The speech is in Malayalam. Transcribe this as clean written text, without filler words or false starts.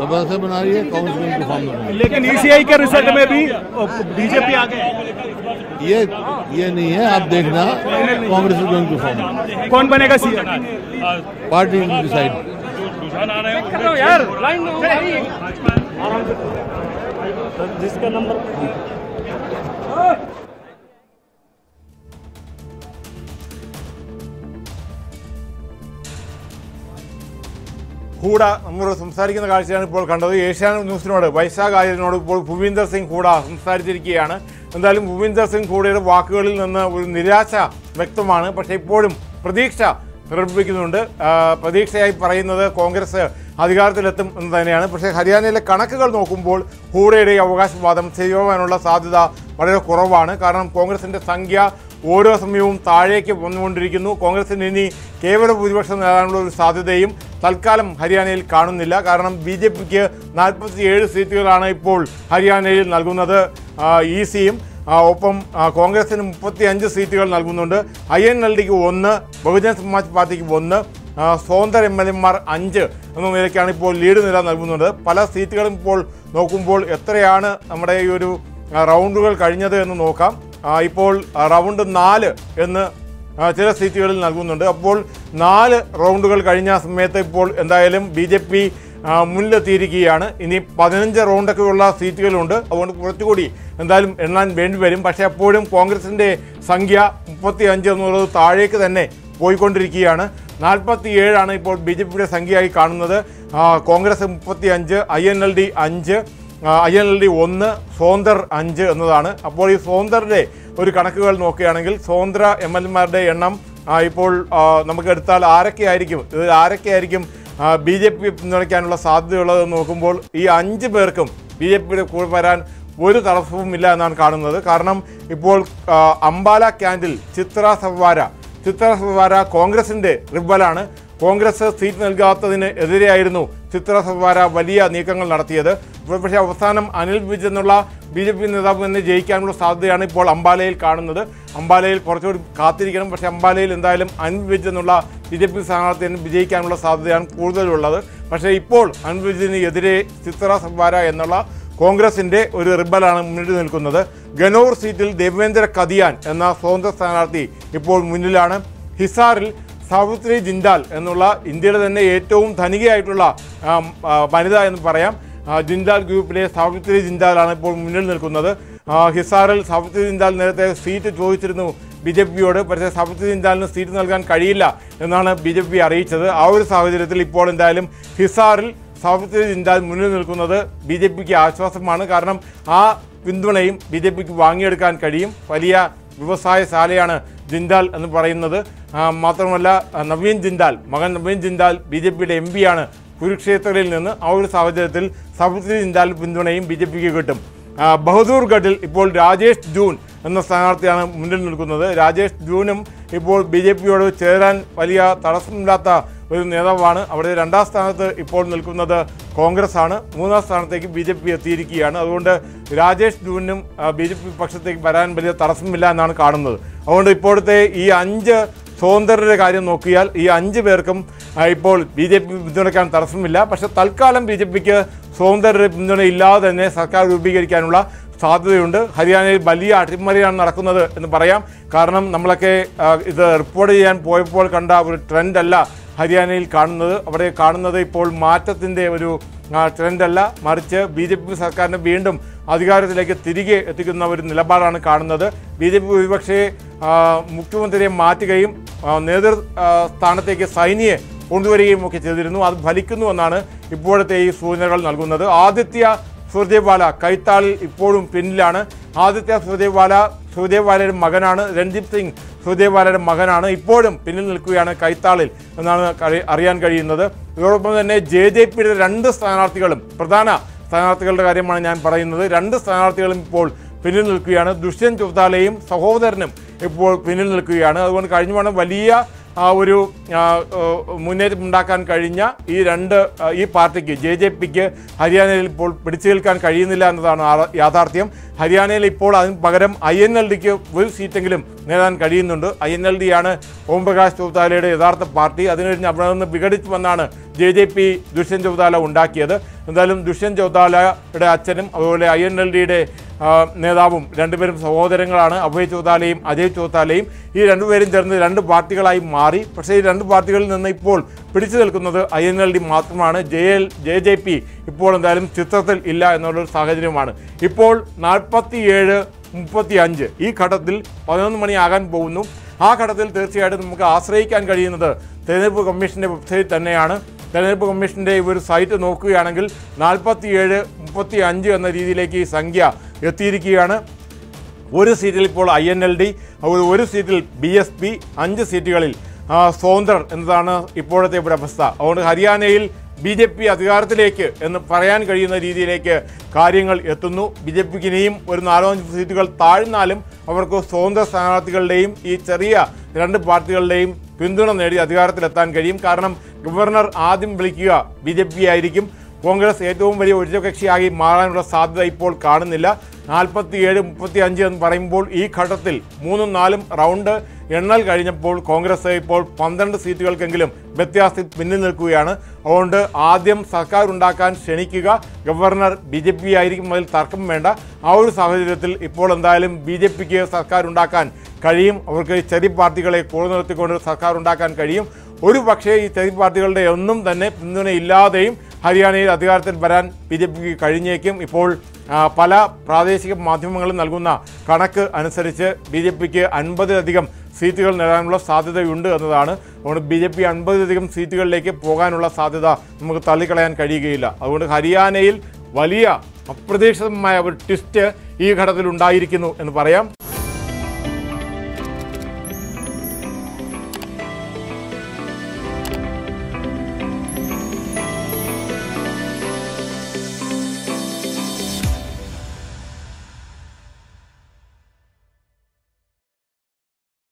जबरदस्त बना रही है, कांग्रेस गोइंग टू फॉर्म। लेकिन ईसीआई के रिजल्ट में भी बीजेपी आगे, ये नहीं है, आप देखना Congress is going to form. कौन बनेगा सीएम? Party will decide. यार लाइन जिसका नंबर ഹൂഡ നമ്മളോട് സംസാരിക്കുന്ന കാഴ്ചയാണ് ഇപ്പോൾ കണ്ടത്. ഏഷ്യാനെറ്റ് ന്യൂസിനോട് വൈശാഖ് ആര്യനോട് ഇപ്പോൾ ഭൂപീന്ദർ സിംഗ് ഹൂഡ സംസാരിച്ചിരിക്കുകയാണ്. എന്തായാലും ഭൂപീന്ദർ സിംഗ് ഹൂഡയുടെ വാക്കുകളിൽ നിന്ന് ഒരു നിരാശ വ്യക്തമാണ്. പക്ഷേ ഇപ്പോഴും പ്രതീക്ഷ പ്രകടിപ്പിക്കുന്നുണ്ട്. പ്രതീക്ഷയായി പറയുന്നത് കോൺഗ്രസ് അധികാരത്തിലെത്തും എന്ന് തന്നെയാണ്. പക്ഷേ ഹരിയാനയിലെ കണക്കുകൾ നോക്കുമ്പോൾ ഹൂഡയുടെ അവകാശവാദം ശരിയാവാനുള്ള സാധ്യത വളരെ കുറവാണ്. കാരണം കോൺഗ്രസിൻ്റെ സംഖ്യ ഓരോ സമയവും താഴേക്ക് വന്നുകൊണ്ടിരിക്കുന്നു. കോൺഗ്രസിന് ഇനി കേവല ഭൂരിപക്ഷം നേടാനുള്ള ഒരു സാധ്യതയും തൽക്കാലം ഹരിയാനയിൽ കാണുന്നില്ല. കാരണം BJPക്ക് 47 സീറ്റുകളാണ് ഇപ്പോൾ ഹരിയാനയിൽ നൽകുന്നത് ECയും. ഒപ്പം കോൺഗ്രസിന് 35 സീറ്റുകൾ നൽകുന്നുണ്ട്. INLDക്ക് 1, ബഹുജൻ സമാജ് പാർട്ടിക്ക് 1, സ്വതന്ത്ര MLAമാർ 5 എന്ന നിലയ്ക്കാണ് ഇപ്പോൾ ലീഡ് നില നൽകുന്നത്. പല സീറ്റുകളും ഇപ്പോൾ നോക്കുമ്പോൾ എത്രയാണ് നമ്മുടെ ഈ ഒരു റൗണ്ടുകൾ കഴിഞ്ഞത് എന്ന് നോക്കാം. ഇപ്പോൾ റൗണ്ട് 4 എന്ന് ചില സീറ്റുകളിൽ നൽകുന്നുണ്ട്. അപ്പോൾ 4 റൗണ്ടുകൾ കഴിഞ്ഞ സമയത്ത് ഇപ്പോൾ എന്തായാലും BJP മുന്നിലെത്തിയിരിക്കുകയാണ്. ഇനി 15 റൗണ്ടൊക്കെ ഉള്ള സീറ്റുകളുണ്ട്. അതുകൊണ്ട് കുറച്ചുകൂടി എന്തായാലും എണ്ണാൻ വേണ്ടിവരും. പക്ഷേ അപ്പോഴും കോൺഗ്രസിൻ്റെ സംഖ്യ 35 എന്നുള്ളത് താഴേക്ക് തന്നെ പോയിക്കൊണ്ടിരിക്കുകയാണ്. 47 ഇപ്പോൾ BJPയുടെ സംഖ്യയായി കാണുന്നത്. കോൺഗ്രസ് 35, INLD 5, INLD 1, സ്വതന്ത്ര 5 എന്നതാണ്. അപ്പോൾ ഈ സ്വതന്ത്രരുടെ ഒരു കണക്കുകൾ നോക്കുകയാണെങ്കിൽ സ്വതന്ത്ര MLAമാരുടെ എണ്ണം ഇപ്പോൾ നമുക്ക് എടുത്താൽ ആരൊക്കെയായിരിക്കും BJP പിന്തുണയ്ക്കാനുള്ള സാധ്യതയുള്ളതെന്ന് നോക്കുമ്പോൾ ഈ 5 പേർക്കും BJPയുടെ കൂടെ വരാൻ ഒരു തടസ്സവുമില്ല എന്നാണ് കാണുന്നത്. കാരണം ഇപ്പോൾ അംബാല ക്യാൻഡിൽ ചിത്ര സവാര കോൺഗ്രസിൻ്റെ റിബലാണ്. കോൺഗ്രസ് സീറ്റ് നൽകാത്തതിന് എതിരെയായിരുന്നു ചിത്ര സവാര വലിയ നീക്കങ്ങൾ നടത്തിയത്. പക്ഷേ അവസാനം അനിൽ വിജ് എന്നുള്ള BJP നേതാവ് തന്നെ ജയിക്കാനുള്ള സാധ്യതയാണ് ഇപ്പോൾ അംബാലയിൽ കാണുന്നത്. അംബാലയിൽ കുറച്ചുകൂടി കാത്തിരിക്കണം. പക്ഷേ അംബാലയിൽ എന്തായാലും അനിൽ വിജ് എന്നുള്ള BJP സ്ഥാനാർത്ഥിയെ വിജയിക്കാനുള്ള സാധ്യതയാണ് കൂടുതലുള്ളത്. പക്ഷേ ഇപ്പോൾ അനിൽ വിജിന് എതിരെ ചിത്ര സവാര എന്നുള്ള കോൺഗ്രസിൻ്റെ ഒരു റിബലാണ് മുന്നിട്ട് നിൽക്കുന്നത്. ഗനോർ സീറ്റിൽ ദേവേന്ദ്ര കദിയാൻ എന്ന സ്വതന്ത്ര സ്ഥാനാർത്ഥി ഇപ്പോൾ മുന്നിലാണ്. ഹിസാറിൽ സാവിത്രി ജിൻഡാൽ എന്നുള്ള ഇന്ത്യയിലെ തന്നെ ഏറ്റവും ധനികയായിട്ടുള്ള വനിത എന്ന് പറയാം. ജിൻഡാൽ ഗ്രൂപ്പിലെ സാവിത്രി ജിൻഡാലാണ് ഇപ്പോൾ മുന്നിൽ നിൽക്കുന്നത്. ഹിസാറിൽ സാവിത്രി ജിൻഡാൽ നേരത്തെ സീറ്റ് ചോദിച്ചിരുന്നു BJPയോട്. പക്ഷേ സാവിത്രി ജിൻഡാലിന് സീറ്റ് നൽകാൻ കഴിയില്ല എന്നാണ് BJP അറിയിച്ചത്. ആ ഒരു സാഹചര്യത്തിൽ ഇപ്പോൾ എന്തായാലും ഹിസാറിൽ സാവിത്രി ജിൻഡാൽ മുന്നിൽ നിൽക്കുന്നത് BJPക്ക് ആശ്വാസമാണ്. കാരണം ആ പിന്തുണയും BJPക്ക് വാങ്ങിയെടുക്കാൻ കഴിയും. വലിയ വ്യവസായശാലയാണ് ജിൻഡാൽ എന്ന് പറയുന്നത്. മാത്രമല്ല മകൻ നവീൻ ജിൻഡാൽ BJPയുടെ MP-യാണ് കുരുക്ഷേത്രയിൽ നിന്ന്. ആ ഒരു സാഹചര്യത്തിൽ സാവിത്രി ജിൻഡാൽ പിന്തുണയും BJPക്ക് കിട്ടും. ബഹദൂർഗഡിൽ ഇപ്പോൾ രാജേഷ് ജൂൻ എന്ന സ്ഥാനാർത്ഥിയാണ് മുന്നിൽ നിൽക്കുന്നത്. രാജേഷ് ജൂനും ഇപ്പോൾ BJPയോട് ചേരാൻ വലിയ തടസ്സമില്ലാത്ത ഒരു നേതാവാണ്. അവിടെ 2ാം സ്ഥാനത്ത് ഇപ്പോൾ നിൽക്കുന്നത് കോൺഗ്രസ് ആണ്. 3ാം സ്ഥാനത്തേക്ക് BJP എത്തിയിരിക്കുകയാണ്. അതുകൊണ്ട് രാജേഷ് ജൂനും BJP പക്ഷത്തേക്ക് വരാൻ വലിയ തടസ്സമില്ല എന്നാണ് കാണുന്നത്. അതുകൊണ്ട് ഇപ്പോഴത്തെ ഈ 5 സ്വതന്ത്രരുടെ കാര്യം നോക്കിയാൽ ഈ 5 പേർക്കും ഇപ്പോൾ BJP പിന്തുണയ്ക്കാൻ തടസ്സമില്ല. പക്ഷേ തൽക്കാലം BJPക്ക് സ്വതന്ത്രരുടെ പിന്തുണയില്ലാതെ തന്നെ സർക്കാർ രൂപീകരിക്കാനുള്ള സാധ്യതയുണ്ട്. ഹരിയാനയിൽ വലിയ അട്ടിമറിയാണ് നടക്കുന്നത് എന്ന് പറയാം. കാരണം നമ്മളൊക്കെ ഇത് റിപ്പോർട്ട് ചെയ്യാൻ പോയപ്പോൾ കണ്ട ഒരു ട്രെൻഡല്ല ഹരിയാനയിൽ കാണുന്നത്. അവിടെ കാണുന്നത് ഇപ്പോൾ മാറ്റത്തിൻ്റെ ഒരു ട്രെൻഡല്ല, മറിച്ച് BJP സർക്കാരിനെ വീണ്ടും അധികാരത്തിലേക്ക് തിരികെ എത്തിക്കുന്ന ഒരു നിലപാടാണ് കാണുന്നത്. BJP ഒരുപക്ഷെ മുഖ്യമന്ത്രിയെ മാറ്റുകയും നേതൃസ്ഥാനത്തേക്ക് സൈനിയെ കൊണ്ടുവരികയും ഒക്കെ ചെയ്തിരുന്നു. അത് ഫലിക്കുന്നുവെന്നാണ് ഇപ്പോഴത്തെ ഈ സൂചനകൾ നൽകുന്നത്. ആദിത്യ സുർജേവാല കൈത്താളിൽ ഇപ്പോഴും പിന്നിലാണ്. ആദിത്യ സുർജേവാലയുടെ മകനാണ്. രൺദീപ് സിംഗ് സുർജേവാലയുടെ മകനാണ്. ഇപ്പോഴും പിന്നിൽ നിൽക്കുകയാണ് കൈത്താളിൽ എന്നാണ് അറിയാൻ കഴിയുന്നത്. ഇതോടൊപ്പം തന്നെ JJPയുടെ 2 സ്ഥാനാർത്ഥികളും പ്രധാന സ്ഥാനാർത്ഥികളുടെ കാര്യമാണ് ഞാൻ പറയുന്നത്. 2 സ്ഥാനാർത്ഥികളും ഇപ്പോൾ പിന്നിൽ നിൽക്കുകയാണ്. ദുഷ്യന്ത് ചൗതാലയും സഹോദരനും ഇപ്പോൾ പിന്നിൽ നിൽക്കുകയാണ്. അതുകൊണ്ട് കഴിഞ്ഞ തവണ വലിയ ഒരു മുന്നേറ്റം ഉണ്ടാക്കാൻ കഴിഞ്ഞ ഈ പാർട്ടിക്ക് JJPക്ക് ഹരിയാനയിൽ ഇപ്പോൾ പിടിച്ചു നിൽക്കാൻ കഴിയുന്നില്ല എന്നതാണ് യാഥാർത്ഥ്യം. ഹരിയാനയിൽ ഇപ്പോൾ അതിന് പകരം INLDക്ക് ഒരു സീറ്റെങ്കിലും നേടാൻ കഴിയുന്നുണ്ട്. INLD ആണ് ഓം പ്രകാശ് ചൗതാലയുടെ യഥാർത്ഥ പാർട്ടി. അതിനുകഴിഞ്ഞ് അവിടെ നിന്ന് വിഘടിച്ചു വന്നാണ് JJP ദുഷ്യന്ത് ചൗതാല ഉണ്ടാക്കിയത്. എന്തായാലും ദുഷ്യന്ത് ചൗതാലയുടെ അച്ഛനും അതുപോലെ INLDയുടെ നേതാവും രണ്ടുപേരും സഹോദരങ്ങളാണ്. അഭയ് ചൗതാലയും അജയ് ചൗതാലയും. ഈ രണ്ടുപേരും ചേർന്ന് രണ്ട് പാർട്ടികളായി മാറി. പക്ഷേ ഈ രണ്ട് പാർട്ടികളിൽ നിന്ന് ഇപ്പോൾ പിടിച്ചു നിൽക്കുന്നത് INLD മാത്രമാണ്. JJP ഇപ്പോൾ എന്തായാലും ചിത്രത്തിൽ ഇല്ല എന്നുള്ളൊരു സാഹചര്യമാണ്. ഇപ്പോൾ 47-35 ഈ ഘട്ടത്തിൽ 11 മണിയാകാൻ പോകുന്നു. ആ ഘട്ടത്തിൽ തീർച്ചയായിട്ടും നമുക്ക് ആശ്രയിക്കാൻ കഴിയുന്നത് തെരഞ്ഞെടുപ്പ് കമ്മീഷൻ്റെ വെബ്സൈറ്റ് തന്നെയാണ്. തെരഞ്ഞെടുപ്പ് കമ്മീഷൻ്റെ ഒരു സൈറ്റ് നോക്കുകയാണെങ്കിൽ 47-35 എന്ന രീതിയിലേക്ക് ഈ സംഖ്യ എത്തിയിരിക്കുകയാണ്. ഒരു സീറ്റിൽ ഇപ്പോൾ INLD, ഒരു സീറ്റിൽ BSP, 5 സീറ്റുകളിൽ സ്വതന്ത്രർ എന്നതാണ് ഇപ്പോഴത്തെ ഒരു അവസ്ഥ. അതുകൊണ്ട് ഹരിയാനയിൽ BJP അധികാരത്തിലേക്ക് എന്ന് പറയാൻ കഴിയുന്ന രീതിയിലേക്ക് കാര്യങ്ങൾ എത്തുന്നു. BJPക്ക് ഇനിയും ഒരു 4-5 സീറ്റുകൾ താഴ്ന്നാലും അവർക്ക് സ്വതന്ത്ര സ്ഥാനാർത്ഥികളുടെയും ഈ ചെറിയ രണ്ട് പാർട്ടികളുടെയും പിന്തുണ നേടി അധികാരത്തിലെത്താൻ കഴിയും. കാരണം ഗവർണർ ആദ്യം വിളിക്കുക BJP ആയിരിക്കും. കോൺഗ്രസ് ഏറ്റവും വലിയ ഒറ്റകക്ഷിയായി മാറാനുള്ള സാധ്യത ഇപ്പോൾ കാണുന്നില്ല. 47-35 എന്ന് പറയുമ്പോൾ ഈ ഘട്ടത്തിൽ 3-4 റൗണ്ട് എണ്ണൽ കഴിഞ്ഞപ്പോൾ കോൺഗ്രസ് ഇപ്പോൾ 12 സീറ്റുകൾക്കെങ്കിലും വ്യത്യാസത്തിൽ പിന്നിൽ നിൽക്കുകയാണ്. അതുകൊണ്ട് ആദ്യം സർക്കാർ ഉണ്ടാക്കാൻ ക്ഷണിക്കുക ഗവർണർ BJP ആയിരിക്കും, അതിൽ തർക്കം വേണ്ട. ആ ഒരു സാഹചര്യത്തിൽ ഇപ്പോൾ എന്തായാലും BJPക്ക് സർക്കാർ ഉണ്ടാക്കാൻ കഴിയും. അവർക്ക് ചെറിയ പാർട്ടികളെ കൂടെ നിർത്തിക്കൊണ്ട് സർക്കാർ ഉണ്ടാക്കാൻ കഴിയും. ഒരു പക്ഷേ ഈ ചെറിയ പാർട്ടികളുടെ ഒന്നും തന്നെ പിന്തുണയില്ലാതെയും ഹരിയാനയിൽ അധികാരത്തിൽ വരാൻ BJPക്ക് കഴിഞ്ഞേക്കും. ഇപ്പോൾ പല പ്രാദേശിക മാധ്യമങ്ങളും നൽകുന്ന കണക്ക് അനുസരിച്ച് BJPക്ക് 50-ലധികം സീറ്റുകൾ നേടാനുള്ള സാധ്യതയുണ്ട് എന്നതാണ്. അതുകൊണ്ട് BJP 50-ലധികം സീറ്റുകളിലേക്ക് പോകാനുള്ള സാധ്യത നമുക്ക് തള്ളിക്കളയാൻ കഴിയുകയില്ല. അതുകൊണ്ട് ഹരിയാനയിൽ വലിയ അപ്രതീക്ഷിതമായ ഒരു ട്വിസ്റ്റ് ഈ ഘട്ടത്തിൽ ഉണ്ടായിരിക്കുന്നു എന്ന് പറയാം.